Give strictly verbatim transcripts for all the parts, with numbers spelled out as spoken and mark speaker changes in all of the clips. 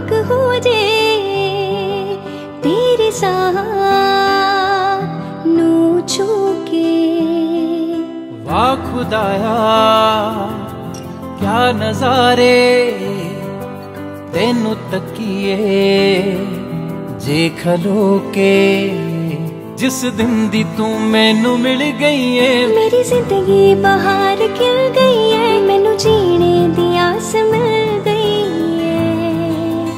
Speaker 1: तक हो जे तेरे साह नू छू के।
Speaker 2: वाह खुदाया क्या नजारे तेनू तकिए जे खलो के। जिस दिन दी तू मैनू मिल गई है
Speaker 1: मेरी जिंदगी बाहर खिल गई है, मैनू जीने दी आस मिल गई है।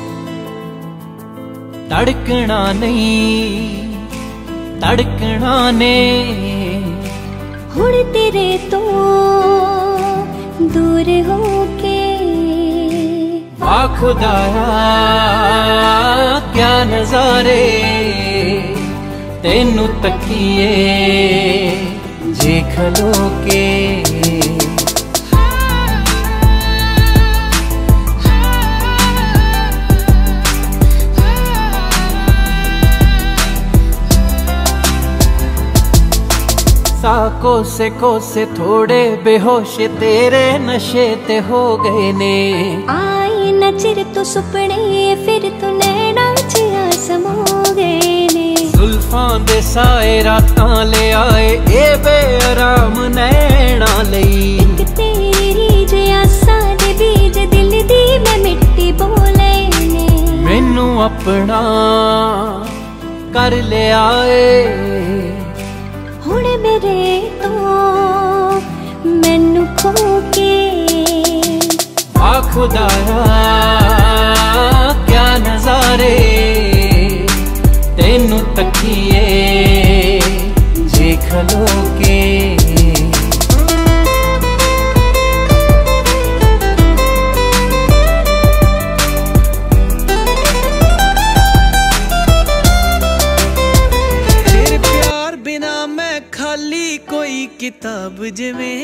Speaker 2: तड़कना नहीं तड़कना ने
Speaker 1: हुण तेरे तो दूर होके।
Speaker 2: वाह खुदाया क्या नजारे तेनू तकिए जे खलो के। सा कोसे कोसे थोड़े बेहोश तेरे नशे ते हो गए ने।
Speaker 1: आए न चिर तो सुपने फिर तो नैना च आसम हो गए ने।
Speaker 2: जुल्फां दे साए रातां ले आए ए बेआराम नैना लई।
Speaker 1: एक तेरी रीज आसां दे बीज दिल दी मैं मिट्टी बोले ने।
Speaker 2: मैनू अपना कर ले आए
Speaker 1: हुण मेरे तो मैनू खो के।
Speaker 2: वाह खुदाया क्या नजारे तेनू तकिए जे खलो के।
Speaker 3: तेरे प्यार बिना मैं खाली कोई किताब जिवें,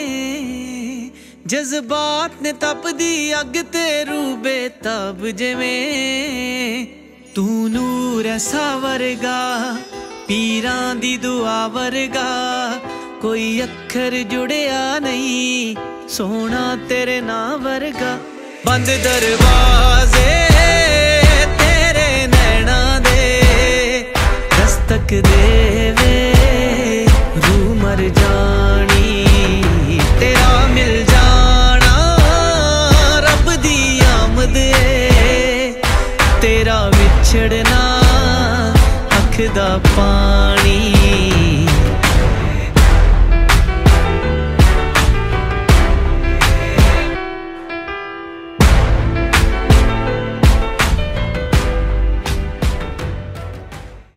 Speaker 3: जज्बात ने तपदी अग ते रूह बेताब जिवें। तू नूर ऐसा वर्गा पीरां दी दुआ वर्गा, कोई अखर जुड़िया नहीं सोना तेरे ना वर्गा। बंद दरवाजे तेरे नैना दे दस्तक देवे रूह मर जानी। तेरा मिल जाना रब दी आमद है, तेरा विछड़ना अख दा पानी।